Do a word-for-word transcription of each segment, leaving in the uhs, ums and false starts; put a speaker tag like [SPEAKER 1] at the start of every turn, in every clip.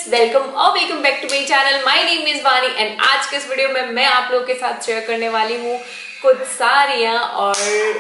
[SPEAKER 1] Welcome और welcome back to my channel. My name is Vani and आज के इस वीडियो में मैं आप लोगों के साथ शेयर करने वाली हूँ कुछ साड़ियाँ और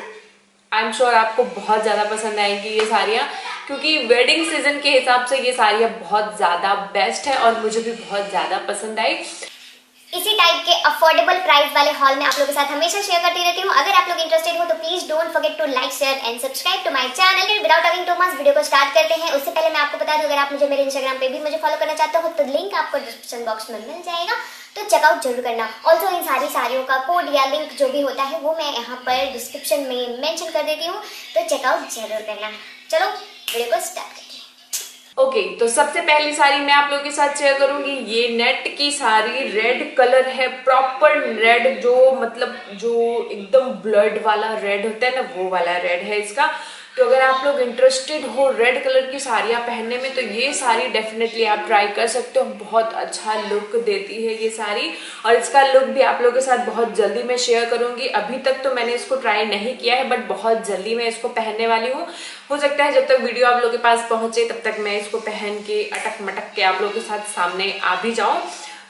[SPEAKER 1] आई एम श्योर आपको बहुत ज्यादा पसंद आएंगी ये साड़ियाँ, क्योंकि वेडिंग सीजन के हिसाब से ये साड़ियाँ बहुत ज्यादा बेस्ट है और मुझे भी बहुत ज्यादा पसंद आई।
[SPEAKER 2] इसी टाइप के अफोर्डेबल प्राइस वाले हॉल में आप लोगों के साथ हमेशा शेयर करती रहती हूँ। अगर आप लोग इंटरेस्टेड हो तो please don't forget to like share and subscribe to my channel. Without talking too much video को स्टार्ट करते हैं। उससे पहले मैं आपको बता दूं, अगर आप मुझे मेरे इंस्टाग्राम पे भी मुझे फॉलो करना चाहते हो तो लिंक आपको डिस्क्रिप्शन बॉक्स में मिल जाएगा, तो चेकआउट जरूर करना। ऑल्सो इन सारी साड़ियों का कोड या लिंक जो भी होता है वो मैं यहाँ पर डिस्क्रिप्शन में मेंशन कर देती हूँ, तो चेकआउट जरूर करना। चलो वीडियो को स्टार्ट करते हैं।
[SPEAKER 1] ओके okay, तो सबसे पहली साड़ी मैं आप लोगों के साथ शेयर करूंगी। ये नेट की साड़ी, रेड कलर है, प्रॉपर रेड, जो मतलब जो एकदम ब्लड वाला रेड होता है ना, वो वाला रेड है इसका। तो अगर आप लोग इंटरेस्टेड हो रेड कलर की साड़ियाँ पहनने में तो ये साड़ी डेफिनेटली आप ट्राई कर सकते हो। बहुत अच्छा लुक देती है ये साड़ी और इसका लुक भी आप लोगों के साथ बहुत जल्दी मैं शेयर करूंगी। अभी तक तो मैंने इसको ट्राई नहीं किया है, बट बहुत जल्दी मैं इसको पहनने वाली हूँ। हो सकता है जब तक वीडियो आप लोगों के पास पहुंचे तब तक मैं इसको पहन के अटक मटक के आप लोगों के साथ सामने आ भी जाऊं।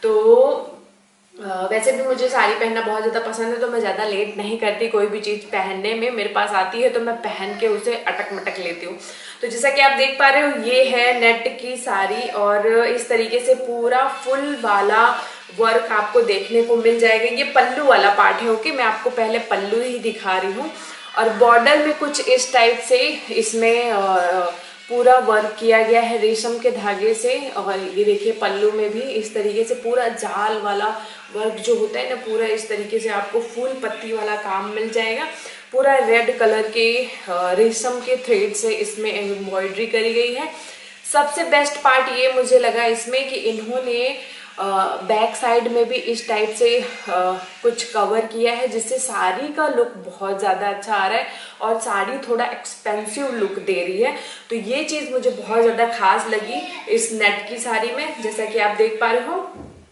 [SPEAKER 1] तो वैसे भी मुझे साड़ी पहनना बहुत ज़्यादा पसंद है, तो मैं ज़्यादा लेट नहीं करती कोई भी चीज़ पहनने में। मेरे पास आती है तो मैं पहन के उसे अटक मटक लेती हूँ। तो जैसा कि आप देख पा रहे हो, ये है नेट की साड़ी और इस तरीके से पूरा फुल वाला वर्क आपको देखने को मिल जाएगा। ये पल्लू वाला पार्ट है। ओके, मैं आपको पहले पल्लू ही दिखा रही हूँ और बॉर्डर में कुछ इस टाइप से इसमें पूरा वर्क किया गया है रेशम के धागे से। और ये देखिए पल्लू में भी इस तरीके से पूरा जाल वाला वर्क जो होता है ना, पूरा इस तरीके से आपको फूल पत्ती वाला काम मिल जाएगा। पूरा रेड कलर के रेशम के थ्रेड से इसमें एम्ब्रॉयडरी करी गई है। सबसे बेस्ट पार्ट ये मुझे लगा इसमें कि इन्होंने बैक साइड में भी इस टाइप से आ, कुछ कवर किया है, जिससे साड़ी का लुक बहुत ज़्यादा अच्छा आ रहा है और साड़ी थोड़ा एक्सपेंसिव लुक दे रही है। तो ये चीज़ मुझे बहुत ज़्यादा खास लगी इस नेट की साड़ी में, जैसा कि आप देख पा रहे हो।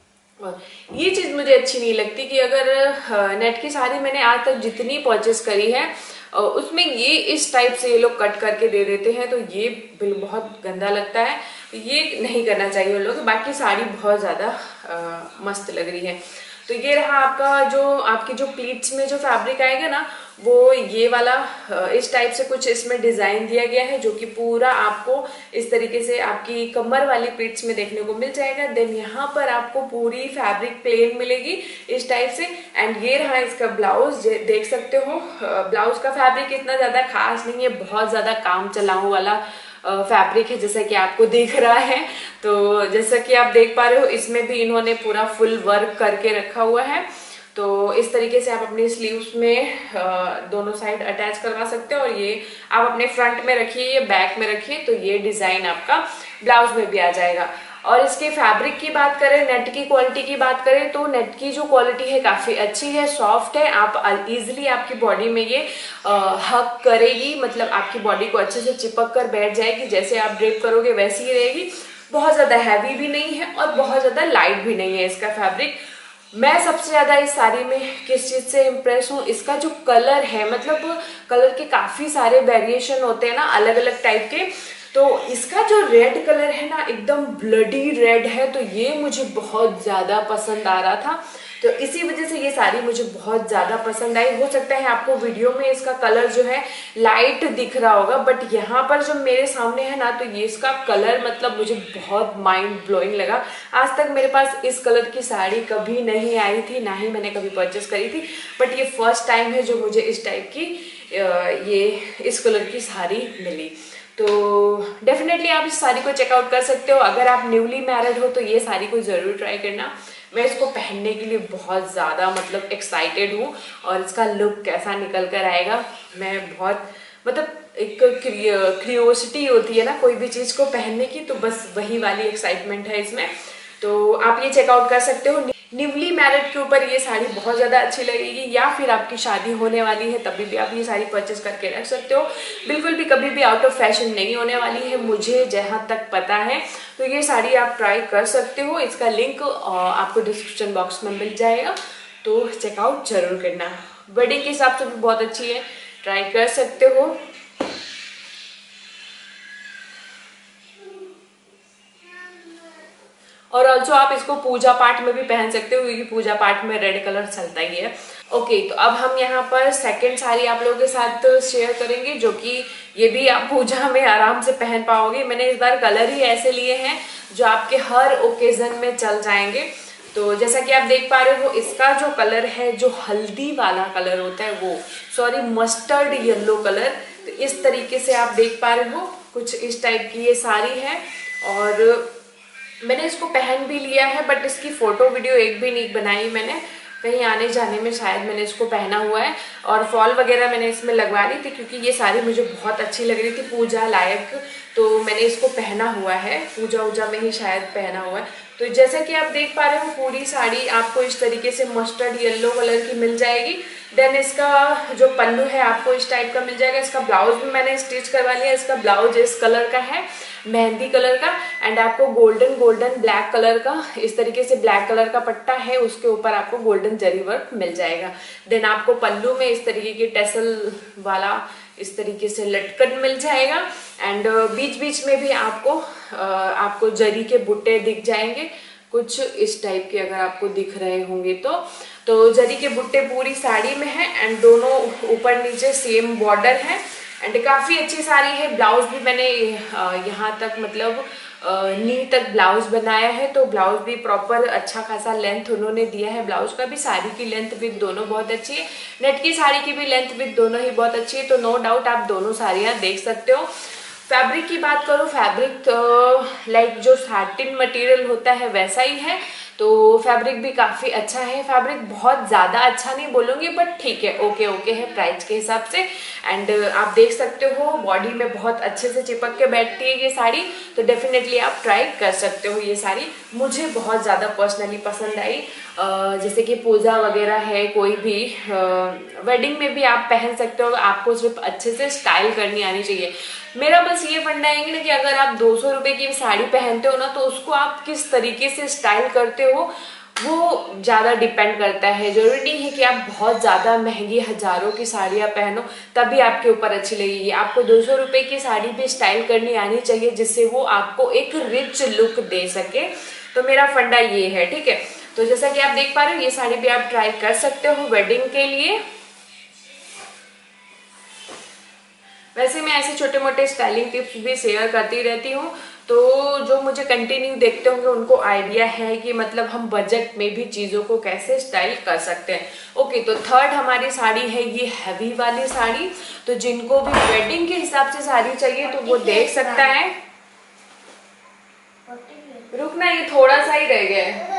[SPEAKER 1] और ये चीज़ मुझे अच्छी नहीं लगती कि अगर नेट की साड़ी मैंने आज तक जितनी परचेस करी है उसमें ये इस टाइप से ये लोग कट करके दे देते हैं, तो ये बिल बहुत गंदा लगता है। ये नहीं करना चाहिए उन लोग। बाकी साड़ी बहुत ज़्यादा मस्त लग रही है। तो ये रहा आपका जो आपकी जो प्लीट्स में जो फैब्रिक आएगा ना, वो ये वाला इस टाइप से कुछ इसमें डिज़ाइन दिया गया है, जो कि पूरा आपको इस तरीके से आपकी कमर वाली प्लीट्स में देखने को मिल जाएगा। देन यहाँ पर आपको पूरी फैब्रिक प्लेन मिलेगी इस टाइप से। एंड ये रहा इसका ब्लाउज, देख सकते हो। ब्लाउज का फैब्रिक इतना ज़्यादा खास नहीं है, बहुत ज़्यादा काम चलाऊ वाला फैब्रिक है जैसा कि आपको दिख रहा है। तो जैसा कि आप देख पा रहे हो, इसमें भी इन्होंने पूरा फुल वर्क करके रखा हुआ है। तो इस तरीके से आप अपनी स्लीव्स में दोनों साइड अटैच करवा सकते हो और ये आप अपने फ्रंट में रखिए, ये बैक में रखिए, तो ये डिजाइन आपका ब्लाउज में भी आ जाएगा। और इसके फैब्रिक की बात करें, नेट की क्वालिटी की बात करें, तो नेट की जो क्वालिटी है काफ़ी अच्छी है, सॉफ्ट है। आप इजीली आपकी बॉडी में ये हक करेगी, मतलब आपकी बॉडी को अच्छे से चिपक कर बैठ जाएगी। जैसे आप ड्रेप करोगे वैसी ही रहेगी। बहुत ज़्यादा हैवी भी नहीं है और बहुत ज़्यादा लाइट भी नहीं है इसका फैब्रिक। मैं सबसे ज़्यादा इस साड़ी में किस चीज़ से इम्प्रेस हूँ, इसका जो कलर है, मतलब कलर के काफ़ी सारे वेरिएशन होते हैं ना अलग अलग टाइप के। तो इसका जो रेड कलर है ना, एकदम ब्लडी रेड है, तो ये मुझे बहुत ज़्यादा पसंद आ रहा था। तो इसी वजह से ये साड़ी मुझे बहुत ज़्यादा पसंद आई। हो सकता है आपको वीडियो में इसका कलर जो है लाइट दिख रहा होगा, बट यहाँ पर जो मेरे सामने है ना, तो ये इसका कलर मतलब मुझे बहुत माइंड ब्लोइंग लगा। आज तक मेरे पास इस कलर की साड़ी कभी नहीं आई थी, ना ही मैंने कभी परचेस करी थी, बट ये फर्स्ट टाइम है जो मुझे इस टाइप की ये इस कलर की साड़ी मिली। तो डेफिनेटली आप इस साड़ी को चेकआउट कर सकते हो। अगर आप न्यूली मैरिड हो तो ये साड़ी को ज़रूर ट्राई करना। मैं इसको पहनने के लिए बहुत ज़्यादा मतलब एक्साइटेड हूँ और इसका लुक कैसा निकल कर आएगा, मैं बहुत मतलब एक क्रियोसिटी होती है ना कोई भी चीज़ को पहनने की, तो बस वही वाली एक्साइटमेंट है इसमें। तो आप ये चेकआउट कर सकते हो। न्यूली मैरिड के ऊपर ये साड़ी बहुत ज़्यादा अच्छी लगेगी, या फिर आपकी शादी होने वाली है तभी भी आप ये साड़ी परचेस करके रख सकते हो। बिल्कुल भी कभी भी आउट ऑफ फैशन नहीं होने वाली है, मुझे जहाँ तक पता है। तो ये साड़ी आप ट्राई कर सकते हो। इसका लिंक आपको डिस्क्रिप्शन बॉक्स में मिल जाएगा, तो चेकआउट जरूर करना। वेडिंग के हिसाब से भी बहुत अच्छी है, ट्राई कर सकते हो। और ऑल्सो आप इसको पूजा पाठ में भी पहन सकते हो क्योंकि पूजा पाठ में रेड कलर चलता ही है। ओके okay, तो अब हम यहाँ पर सेकंड साड़ी आप लोगों के साथ शेयर करेंगे जो कि ये भी आप पूजा में आराम से पहन पाओगे। मैंने इस बार कलर ही ऐसे लिए हैं जो आपके हर ओकेजन में चल जाएंगे। तो जैसा कि आप देख पा रहे हो इसका जो कलर है जो हल्दी वाला कलर होता है वो सॉरी मस्टर्ड येलो कलर, तो इस तरीके से आप देख पा रहे हो कुछ इस टाइप की ये साड़ी है। और मैंने इसको पहन भी लिया है बट इसकी फोटो वीडियो एक भी नहीं बनाई मैंने, कहीं आने जाने में शायद मैंने इसको पहना हुआ है। और फॉल वगैरह मैंने इसमें लगवा ली थी क्योंकि ये साड़ी मुझे बहुत अच्छी लग रही थी पूजा लायक, तो मैंने इसको पहना हुआ है, पूजा वूजा में ही शायद पहना हुआ है। तो जैसा कि आप देख पा रहे हो पूरी साड़ी आपको इस तरीके से मस्टर्ड येलो कलर की मिल जाएगी। देन इसका जो पल्लू है आपको इस टाइप का मिल जाएगा। इसका ब्लाउज भी मैंने स्टिच करवा लिया। इसका ब्लाउज इस कलर का है, मेहंदी कलर का, एंड आपको गोल्डन गोल्डन ब्लैक कलर का इस तरीके से ब्लैक कलर का पट्टा है, उसके ऊपर आपको गोल्डन जरी वर्क मिल जाएगा। देन आपको पल्लू में इस तरीके की टेसल वाला इस तरीके से लटकन मिल जाएगा। एंड बीच बीच में भी आपको आपको जरी के बुट्टे दिख जाएंगे कुछ इस टाइप के, अगर आपको दिख रहे होंगे तो तो जरी के बुट्टे पूरी साड़ी में है एंड दोनों ऊपर नीचे सेम बॉर्डर है एंड काफी अच्छी साड़ी है। ब्लाउज भी मैंने यहाँ तक मतलब नी तक ब्लाउज बनाया है, तो ब्लाउज भी प्रॉपर अच्छा खासा लेंथ उन्होंने दिया है। ब्लाउज का भी, साड़ी की लेंथ विद दोनों बहुत अच्छी है, नेट की साड़ी की भी लेंथ विद दोनों ही बहुत अच्छी है। तो नो डाउट आप दोनों साड़ियाँ देख सकते हो। फैब्रिक की बात करो, फैब्रिक तो लाइक जो सैटिन मटेरियल होता है वैसा ही है, तो फैब्रिक भी काफी अच्छा है। फैब्रिक बहुत ज्यादा अच्छा नहीं बोलूंगी बट ठीक है, ओके ओके है प्राइस के हिसाब से। एंड आप देख सकते हो बॉडी में बहुत अच्छे से चिपक के बैठती है ये साड़ी, तो डेफिनेटली आप ट्राई कर सकते हो। ये साड़ी मुझे बहुत ज्यादा पर्सनली पसंद आई। जैसे कि पूजा वगैरह है, कोई भी वेडिंग में भी आप पहन सकते हो, आपको सिर्फ अच्छे से स्टाइल करनी आनी चाहिए। मेरा बस ये फंडा है ना कि अगर आप दो सौ रुपए की साड़ी पहनते हो ना, तो उसको आप किस तरीके से स्टाइल करते हो वो ज्यादा डिपेंड करता है। जरूरी नहीं है कि आप बहुत ज्यादा महंगी हजारों की साड़ियां पहनो तभी आपके ऊपर अच्छी लगेगी। आपको दो सौ रुपए की साड़ी भी स्टाइल करनी आनी चाहिए जिससे वो आपको एक रिच लुक दे सके। तो मेरा फंडा ये है, ठीक है। तो जैसा कि आप देख पा रहे हो ये साड़ी भी आप ट्राई कर सकते हो वेडिंग के लिए। वैसे मैं ऐसे छोटे मोटे स्टाइलिंग टिप्स भी शेयर करती रहती हूँ, तो जो मुझे कंटिन्यू देखते होंगे उनको आइडिया है कि मतलब हम बजट में भी चीजों को कैसे स्टाइल कर सकते हैं। ओके, तो थर्ड हमारी साड़ी है ये हैवी वाली साड़ी। तो जिनको भी वेडिंग के हिसाब से साड़ी चाहिए तो वो देख सकता है। रुकना, ये थोड़ा सा ही रह गया है।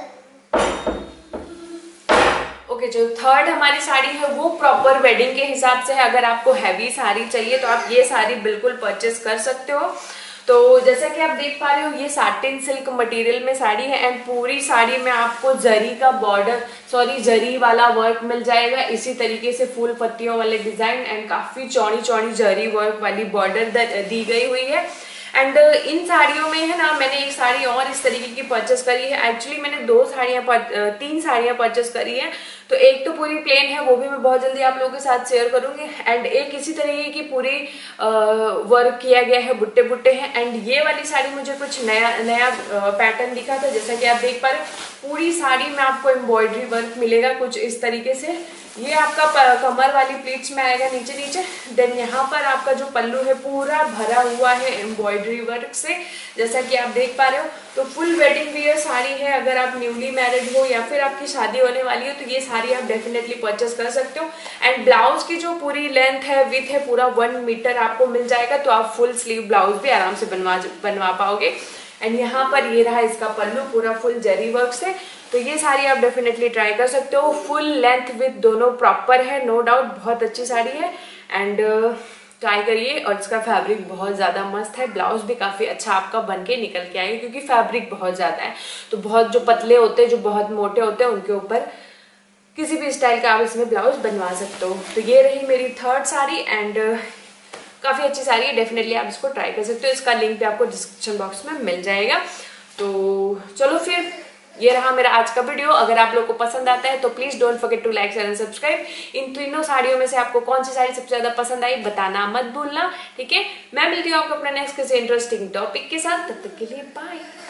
[SPEAKER 1] ओके, जो थर्ड हमारी साड़ी है वो प्रॉपर वेडिंग के हिसाब से है। अगर आपको हैवी साड़ी चाहिए तो आप ये साड़ी बिल्कुल परचेस कर सकते हो। तो जैसा कि आप देख पा रहे हो ये साटिन सिल्क मटेरियल में साड़ी है एंड पूरी साड़ी में आपको जरी का बॉर्डर सॉरी जरी वाला वर्क मिल जाएगा। इसी तरीके से फूल पत्तियों वाले डिजाइन एंड काफी चौड़ी चौड़ी जरी वर्क वाली बॉर्डर दी गई हुई है। एंड इन साड़ियों में है ना, मैंने एक साड़ी और इस तरीके की परचेस करी है। एक्चुअली मैंने दो साड़ियाँ तीन साड़ियाँ परचेस करी है। तो एक तो पूरी प्लेन है, वो भी मैं बहुत जल्दी आप लोगों के साथ शेयर करूंगी। एंड एक इसी तरीके की पूरी आ, वर्क किया गया है, बुट्टे बुट्टे हैं। एंड ये वाली साड़ी मुझे कुछ नया नया पैटर्न दिखा था। जैसा कि आप देख पा रहे हो पूरी साड़ी में आपको एम्ब्रॉयडरी वर्क मिलेगा कुछ इस तरीके से। ये आपका कमर वाली प्लीट्स में आएगा नीचे नीचे। देन यहाँ पर आपका जो पल्लू है पूरा भरा हुआ है एम्ब्रॉयडरी वर्क से, जैसा कि आप देख पा रहे हो। तो फुल वेडिंग वियर साड़ी है। अगर आप न्यूली मैरिड हो या फिर आपकी शादी होने वाली हो तो ये साड़ी आप डेफिनेटली परचेस कर सकते हो। एंड ब्लाउज की जो पूरी लेंथ है विथ है पूरा वन मीटर आपको मिल जाएगा, तो आप फुल स्लीव ब्लाउज भी आराम से बनवा बनवा पाओगे। एंड यहाँ पर ये रहा इसका पल्लू पूरा फुल जरी वर्क से। तो ये साड़ी आप डेफिनेटली ट्राई कर सकते हो। फुल लेंथ विथ दोनों प्रॉपर है, नो डाउट बहुत अच्छी साड़ी है एंड ट्राई करिए। और इसका फैब्रिक बहुत ज्यादा मस्त है। ब्लाउज भी काफी अच्छा आपका बन के निकल के आएगा क्योंकि फैब्रिक बहुत ज्यादा है। तो बहुत जो पतले होते हैं, जो बहुत मोटे होते हैं, उनके ऊपर किसी भी स्टाइल का आप इसमें ब्लाउज बनवा सकते हो। तो ये रही मेरी थर्ड साड़ी एंड काफी अच्छी साड़ी है, डेफिनेटली आप इसको ट्राई कर सकते हो। इसका लिंक भी आपको डिस्क्रिप्शन बॉक्स में मिल जाएगा। तो चलो फिर ये रहा मेरा आज का वीडियो। अगर आप लोग को पसंद आता है तो please don't forget to like share and subscribe. इन तीनों साड़ियों में से आपको कौन सी साड़ी सबसे ज्यादा पसंद आई बताना मत भूलना, ठीक है। मैं मिलती हूँ आपको अपना नेक्स्ट किसी इंटरेस्टिंग टॉपिक के साथ, तब तक के लिए बाय।